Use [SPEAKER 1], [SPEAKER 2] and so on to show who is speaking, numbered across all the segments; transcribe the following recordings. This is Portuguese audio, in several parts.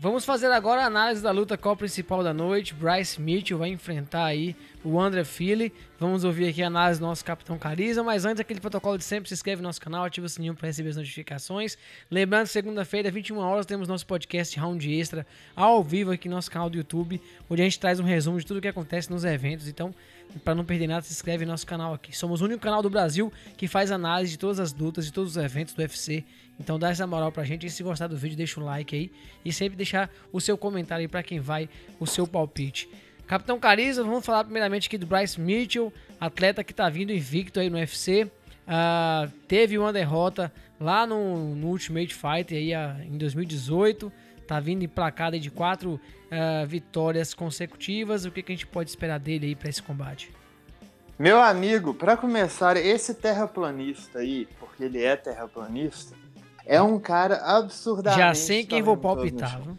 [SPEAKER 1] Vamos fazer agora a análise da luta qual principal da noite. Bryce Mitchell vai enfrentar aí o Andre Fili. Vamos ouvir aqui a análise do nosso Capitão Carisma, mas antes aquele protocolo de sempre, se inscreve no nosso canal, ativa o sininho para receber as notificações. Lembrando, segunda-feira, 21 horas, temos nosso podcast Round Extra ao vivo aqui no nosso canal do YouTube, onde a gente traz um resumo de tudo o que acontece nos eventos. Então, para não perder nada, se inscreve no nosso canal aqui. Somos o único canal do Brasil que faz análise de todas as lutas, de todos os eventos do UFC. Então dá essa moral pra gente. E se gostar do vídeo, deixa um like aí. E sempre deixar o seu comentário aí pra quem vai, o seu palpite. Capitão Carisma, vamos falar primeiramente aqui do Bryce Mitchell, atleta que tá vindo invicto aí no UFC. Teve uma derrota lá no Ultimate Fighter aí, em 2018. Tá vindo emplacado aí de 4 vitórias consecutivas. O que a gente pode esperar dele aí pra esse combate?
[SPEAKER 2] Meu amigo, pra começar, esse terraplanista aí, porque ele é terraplanista, é um cara absurdamente...
[SPEAKER 1] Já sei quem vou palpitar, viu?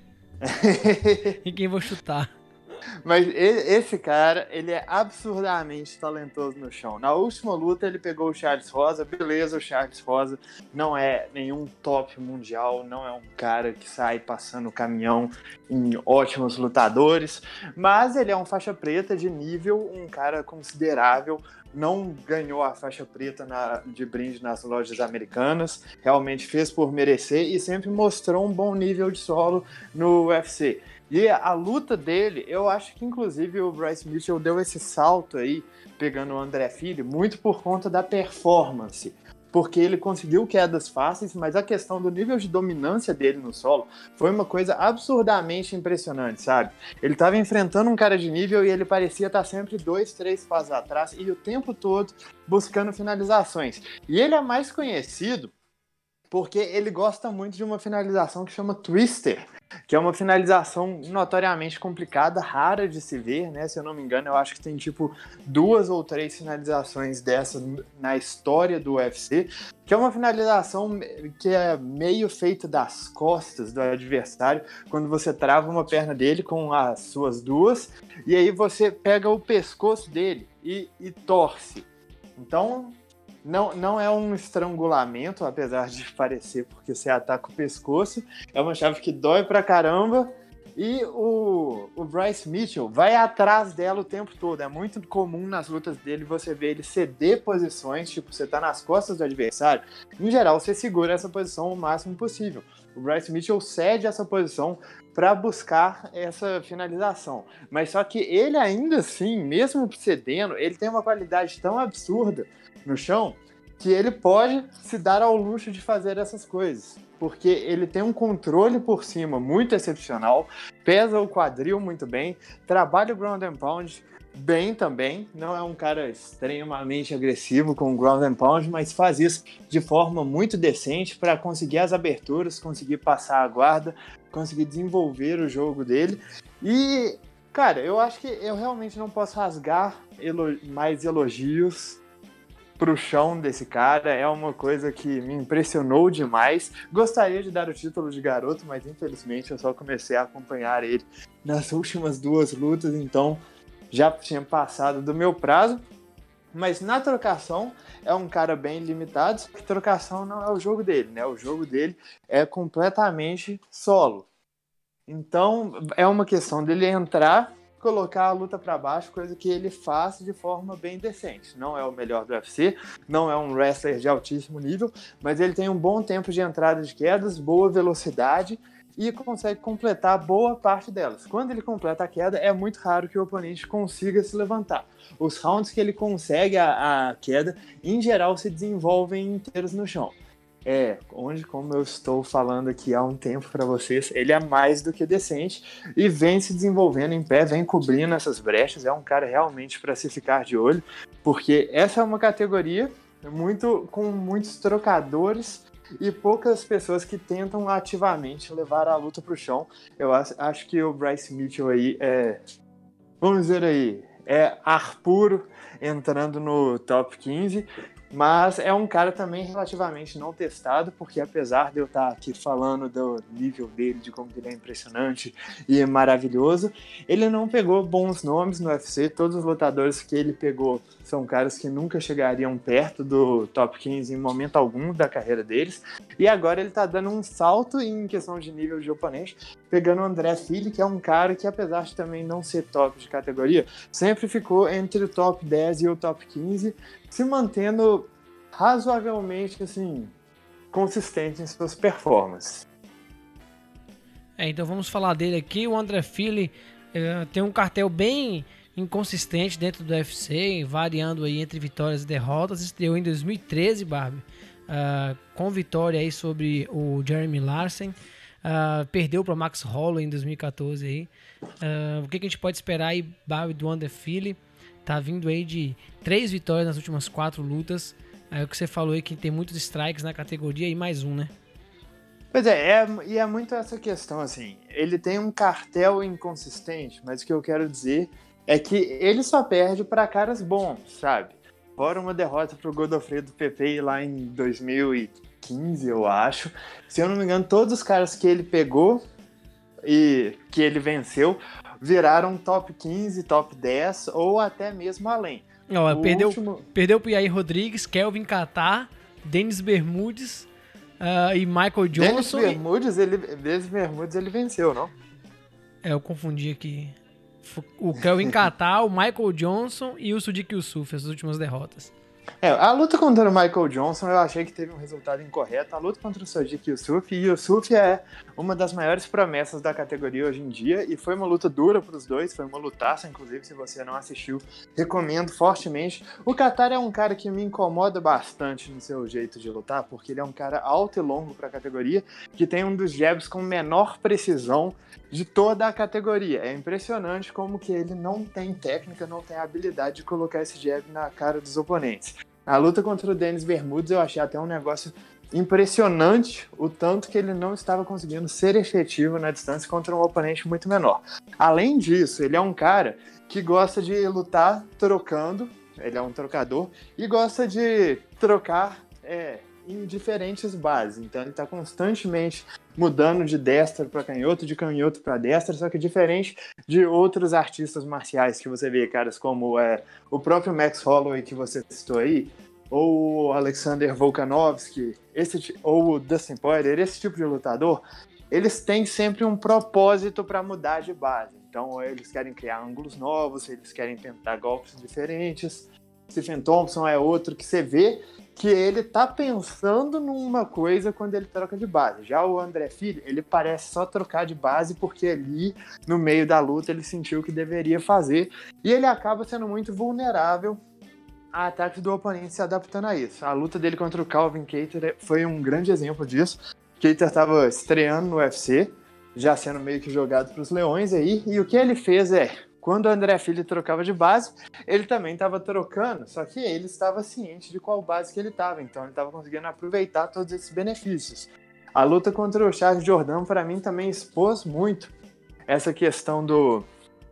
[SPEAKER 1] E quem vou chutar.
[SPEAKER 2] Mas esse cara, ele é absurdamente talentoso no chão. Na última luta, ele pegou o Charles Rosa. Beleza, o Charles Rosa não é nenhum top mundial, não é um cara que sai passando caminhão em ótimos lutadores, mas ele é um faixa preta de nível, um cara considerável. Não ganhou a faixa preta de brinde nas lojas americanas, realmente fez por merecer e sempre mostrou um bom nível de solo no UFC. E a luta dele, eu acho que inclusive o Bryce Mitchell deu esse salto aí, pegando o Andre Fili, muito por conta da performance. Porque ele conseguiu quedas fáceis, mas a questão do nível de dominância dele no solo foi uma coisa absurdamente impressionante, sabe? Ele estava enfrentando um cara de nível e ele parecia estar sempre 2, 3 passos atrás e o tempo todo buscando finalizações. E ele é mais conhecido porque ele gosta muito de uma finalização que chama Twister, que é uma finalização notoriamente complicada, rara de se ver, né? Se eu não me engano, eu acho que tem tipo 2 ou 3 finalizações dessa na história do UFC, que é uma finalização que é meio feita das costas do adversário, quando você trava uma perna dele com as suas duas, e aí você pega o pescoço dele e torce. Então... Não é um estrangulamento, apesar de parecer, porque você ataca o pescoço. É uma chave que dói pra caramba. E o Bryce Mitchell vai atrás dela o tempo todo. É muito comum nas lutas dele você ver ele ceder posições. Tipo, você tá nas costas do adversário. Em geral, você segura essa posição o máximo possível. O Bryce Mitchell cede essa posição para buscar essa finalização. Mas só que ele ainda assim, mesmo cedendo, ele tem uma qualidade tão absurda no chão, que ele pode se dar ao luxo de fazer essas coisas, porque ele tem um controle por cima muito excepcional, pesa o quadril muito bem, trabalha o ground and pound bem também, não é um cara extremamente agressivo com o ground and pound, mas faz isso de forma muito decente para conseguir as aberturas, conseguir passar a guarda, conseguir desenvolver o jogo dele. E, cara, eu acho que eu realmente não posso rasgar mais elogios pro chão desse cara, é uma coisa que me impressionou demais. Gostaria de dar o título de garoto, mas infelizmente eu só comecei a acompanhar ele nas últimas 2 lutas, então já tinha passado do meu prazo. Mas na trocação é um cara bem limitado, que trocação não é o jogo dele, né? O jogo dele é completamente solo. Então é uma questão dele entrar, colocar a luta para baixo, coisa que ele faz de forma bem decente. Não é o melhor do UFC, não é um wrestler de altíssimo nível, mas ele tem um bom tempo de entrada de quedas, boa velocidade e consegue completar boa parte delas. Quando ele completa a queda, é muito raro que o oponente consiga se levantar. Os rounds que ele consegue a queda, em geral, se desenvolvem inteiros no chão. Onde, como eu estou falando aqui há um tempo para vocês, ele é mais do que decente e vem se desenvolvendo em pé, vem cobrindo essas brechas. É um cara realmente para se ficar de olho, porque essa é uma categoria com muitos trocadores e poucas pessoas que tentam ativamente levar a luta para o chão. Eu acho que o Bryce Mitchell aí vamos dizer aí, ar puro entrando no top 15. Mas é um cara também relativamente não testado, porque apesar de eu estar aqui falando do nível dele, de como ele é impressionante e maravilhoso, ele não pegou bons nomes no UFC. Todos os lutadores que ele pegou são caras que nunca chegariam perto do top 15 em momento algum da carreira deles. E agora ele está dando um salto em questão de nível de oponente, pegando o André Fili, que é um cara que, apesar de também não ser top de categoria, sempre ficou entre o top 10 e o top 15, se mantendo razoavelmente, assim, consistente em suas performances.
[SPEAKER 1] Então vamos falar dele aqui. O André Fili tem um cartel bem inconsistente dentro do UFC, variando aí entre vitórias e derrotas. Estreou em 2013, Barbie, com vitória aí sobre o Jeremy Larsen. Perdeu para Max Holloway em 2014 aí. O que a gente pode esperar aí, Barbie, do André Fili? Tá vindo aí de 3 vitórias nas últimas 4 lutas. O que você falou aí, que tem muitos strikes na categoria e mais um, né?
[SPEAKER 2] Pois é, e é muito essa questão, assim, ele tem um cartel inconsistente, mas o que eu quero dizer é que ele só perde para caras bons, sabe? Fora uma derrota pro Godofredo Pepei lá em 2015, eu acho. Se eu não me engano, todos os caras que ele pegou e que ele venceu viraram top 15, top 10 ou até mesmo além.
[SPEAKER 1] Perdeu pro Yair Rodrigues, Kelvin Catar, Denis Bermudes e Michael Johnson.
[SPEAKER 2] Denis Bermudes ele venceu, não?
[SPEAKER 1] Eu confundi aqui. O Kelvin Catar, o Michael Johnson e o Sodiq Yusuff, as últimas derrotas.
[SPEAKER 2] A luta contra o Michael Johnson eu achei que teve um resultado incorreto. A luta contra o Sodiq Yusuff, e Yusuff é uma das maiores promessas da categoria hoje em dia, e foi uma luta dura para os dois, foi uma lutaça, inclusive, se você não assistiu, recomendo fortemente. O Catar é um cara que me incomoda bastante no seu jeito de lutar, porque ele é um cara alto e longo para a categoria, que tem um dos jabs com menor precisão de toda a categoria. É impressionante como que ele não tem técnica, não tem habilidade de colocar esse jab na cara dos oponentes. A luta contra o Denis Bermudes eu achei até um negócio impressionante, o tanto que ele não estava conseguindo ser efetivo na distância contra um oponente muito menor. Além disso, ele é um cara que gosta de lutar trocando, ele é um trocador, e gosta de trocar em diferentes bases. Então ele está constantemente mudando de destra para canhoto, de canhoto para destra, só que diferente de outros artistas marciais que você vê, caras como o próprio Max Holloway que você citou aí, ou o Alexander Volkanovski, ou o Dustin Poirier, esse tipo de lutador, eles têm sempre um propósito para mudar de base. Então eles querem criar ângulos novos, eles querem tentar golpes diferentes. Stephen Thompson é outro que você vê que ele tá pensando numa coisa quando ele troca de base. Já o André Fili, ele parece só trocar de base porque ali, no meio da luta, ele sentiu que deveria fazer. E ele acaba sendo muito vulnerável a ataques do oponente se adaptando a isso. A luta dele contra o Calvin Kattar foi um grande exemplo disso. Kattar estava estreando no UFC, já sendo meio que jogado para os leões aí, e o que ele fez quando o André Fili trocava de base, ele também estava trocando, só que ele estava ciente de qual base que ele estava, então ele estava conseguindo aproveitar todos esses benefícios. A luta contra o Charles Jourdain, para mim, também expôs muito essa questão do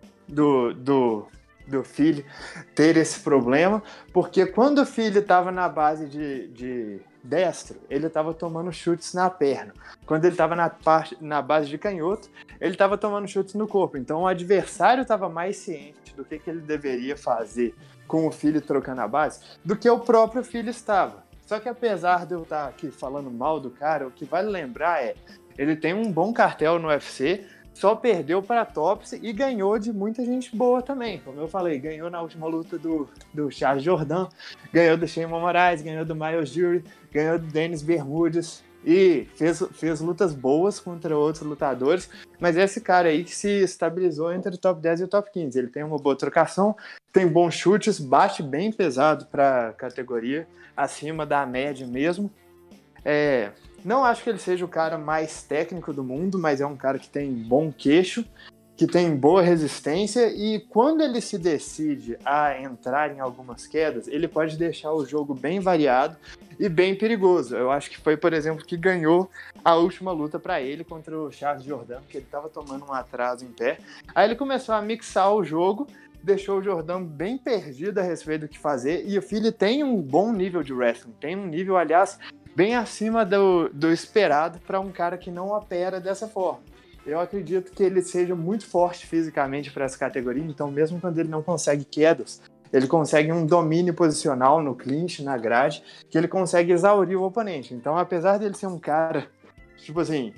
[SPEAKER 2] Fili ter esse problema, porque quando o Fili estava na base de destro, ele estava tomando chutes na perna. Quando ele estava na base de canhoto, ele estava tomando chutes no corpo. Então o adversário estava mais ciente do que ele deveria fazer com o Fili trocando a base do que o próprio Fili estava. Só que apesar de eu estar aqui falando mal do cara, o que vale lembrar ele tem um bom cartel no UFC, só perdeu para Topsy e ganhou de muita gente boa também. Como eu falei, ganhou na última luta do Charles Jourdain, ganhou do Shimon Moraes, ganhou do Miles Jury, ganhou do Denis Bermudes e fez lutas boas contra outros lutadores, mas esse cara aí que se estabilizou entre o top 10 e o top 15. Ele tem uma boa trocação, tem bons chutes, bate bem pesado para a categoria, acima da média mesmo. Não acho que ele seja o cara mais técnico do mundo, mas é um cara que tem bom queixo, que tem boa resistência, e quando ele se decide a entrar em algumas quedas, ele pode deixar o jogo bem variado e bem perigoso. Eu acho que foi, por exemplo, que ganhou a última luta para ele contra o Charles Jourdain, que ele estava tomando um atraso em pé. Aí ele começou a mixar o jogo deixou o Jordan bem perdido a respeito do que fazer, e o Fili tem um bom nível de wrestling, tem um nível, aliás, bem acima do esperado para um cara que não opera dessa forma. Eu acredito que ele seja muito forte fisicamente para essa categoria, então mesmo quando ele não consegue quedas, ele consegue um domínio posicional no clinch, na grade, que ele consegue exaurir o oponente. Então, apesar dele ser um cara, tipo assim,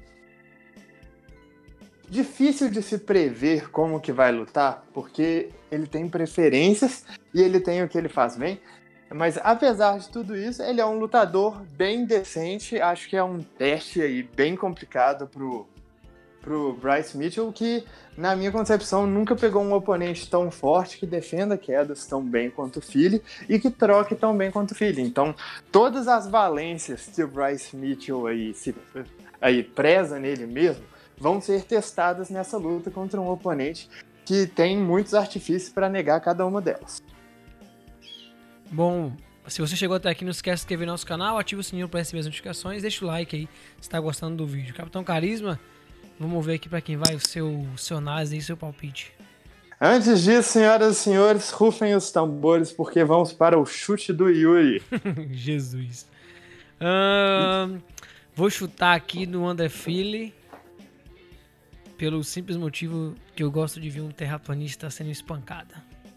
[SPEAKER 2] difícil de se prever como que vai lutar, porque ele tem preferências e ele tem o que ele faz bem, mas apesar de tudo isso, ele é um lutador bem decente. Acho que é um teste aí bem complicado pro Bryce Mitchell, que, na minha concepção, nunca pegou um oponente tão forte que defenda quedas tão bem quanto o Fili e que troque tão bem quanto o Fili. Então, todas as valências que o Bryce Mitchell aí preza nele mesmo vão ser testadas nessa luta contra um oponente que tem muitos artifícios para negar cada uma delas.
[SPEAKER 1] Bom, se você chegou até aqui, não esquece de se inscrever no nosso canal, ativa o sininho para receber as notificações, deixa o like aí se está gostando do vídeo. Capitão Carisma, vamos ver aqui para quem vai o seu análise e seu palpite.
[SPEAKER 2] Antes disso, senhoras e senhores, rufem os tambores, porque vamos para o chute do Yuri.
[SPEAKER 1] Jesus. Vou chutar aqui no André Fili, pelo simples motivo que eu gosto de ver um terraplanista sendo espancado.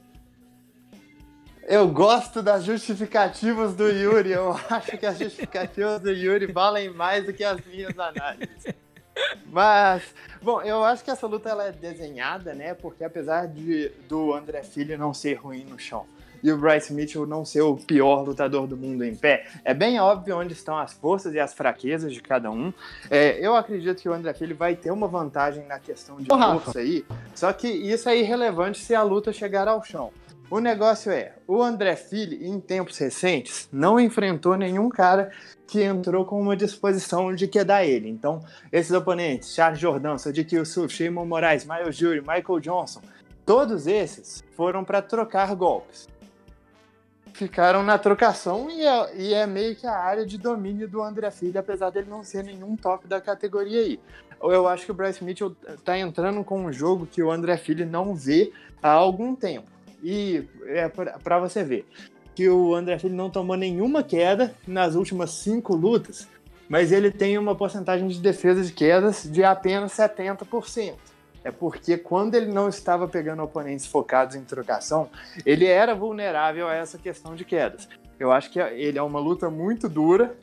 [SPEAKER 2] Eu gosto das justificativas do Yuri. Eu acho que as justificativas do Yuri valem mais do que as minhas análises. Mas, bom, eu acho que essa luta ela é desenhada, né? Porque apesar do André Fili não ser ruim no chão e o Bryce Mitchell não ser o pior lutador do mundo em pé, é bem óbvio onde estão as forças e as fraquezas de cada um. Eu acredito que o André Fili vai ter uma vantagem na questão de força aí, só que isso é irrelevante se a luta chegar ao chão. O negócio o André Fili, em tempos recentes, não enfrentou nenhum cara que entrou com uma disposição de quedar ele. Então, esses oponentes, Charles Jourdain, Sodiq Yusuff, Shimon Moraes, Miles Jury, Michael Johnson, todos esses foram para trocar golpes. Ficaram na trocação e é meio que a área de domínio do André Fili, apesar dele não ser nenhum top da categoria aí. Eu acho que o Bryce Mitchell está entrando com um jogo que o André Fili não vê há algum tempo. E é para você ver que o André Fili não tomou nenhuma queda nas últimas 5 lutas, mas ele tem uma porcentagem de defesa de quedas de apenas 70%. É porque quando ele não estava pegando oponentes focados em trocação, ele era vulnerável a essa questão de quedas. Eu acho que ele é uma luta muito dura,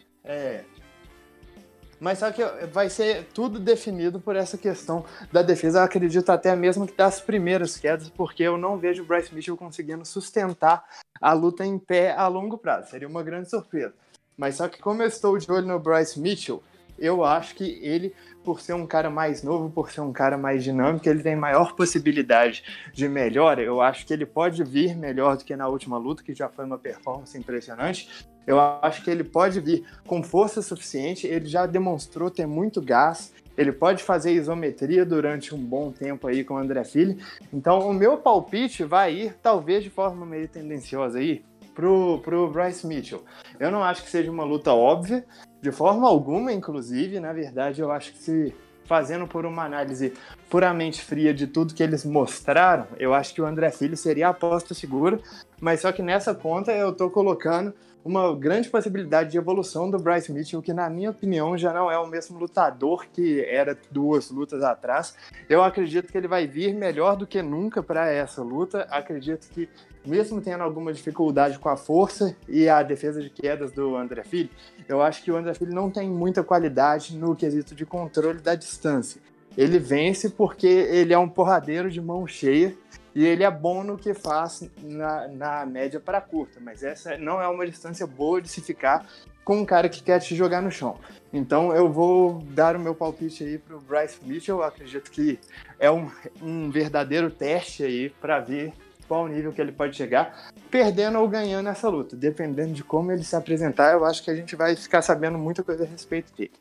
[SPEAKER 2] mas só que vai ser tudo definido por essa questão da defesa. Eu acredito até mesmo que das primeiras quedas, porque eu não vejo o Bryce Mitchell conseguindo sustentar a luta em pé a longo prazo. Seria uma grande surpresa. Mas só que como eu estou de olho no Bryce Mitchell, eu acho que ele, por ser um cara mais novo, por ser um cara mais dinâmico, ele tem maior possibilidade de melhora. Eu acho que ele pode vir melhor do que na última luta, que já foi uma performance impressionante. Eu acho que ele pode vir com força suficiente, ele já demonstrou ter muito gás, ele pode fazer isometria durante um bom tempo aí com o André Fili. Então o meu palpite vai ir, talvez de forma meio tendenciosa aí, pro Bryce Mitchell. Eu não acho que seja uma luta óbvia, de forma alguma, inclusive. Na verdade, eu acho que se fazendo por uma análise puramente fria de tudo que eles mostraram, eu acho que o André Fili seria a aposta segura, mas só que nessa conta eu tô colocando uma grande possibilidade de evolução do Bryce Mitchell, que na minha opinião já não é o mesmo lutador que era 2 lutas atrás. Eu acredito que ele vai vir melhor do que nunca para essa luta. Acredito que mesmo tendo alguma dificuldade com a força e a defesa de quedas do André Fili, eu acho que o André Fili não tem muita qualidade no quesito de controle da distância. Ele vence porque ele é um porradeiro de mão cheia e ele é bom no que faz na média para curta, mas essa não é uma distância boa de se ficar com um cara que quer te jogar no chão. Então eu vou dar o meu palpite aí pro Bryce Mitchell. Eu acredito que é um verdadeiro teste aí para ver qual nível que ele pode chegar, perdendo ou ganhando essa luta. Dependendo de como ele se apresentar, eu acho que a gente vai ficar sabendo muita coisa a respeito dele.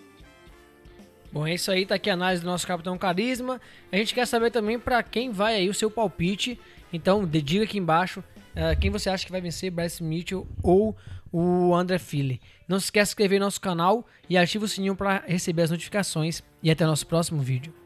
[SPEAKER 1] Bom, é isso aí, tá aqui a análise do nosso Capitão Carisma. A gente quer saber também para quem vai aí o seu palpite. Então, diga aqui embaixo quem você acha que vai vencer, Bryce Mitchell ou o André Fili. Não se esqueça de se inscrever no nosso canal e ativa o sininho para receber as notificações. E até o nosso próximo vídeo.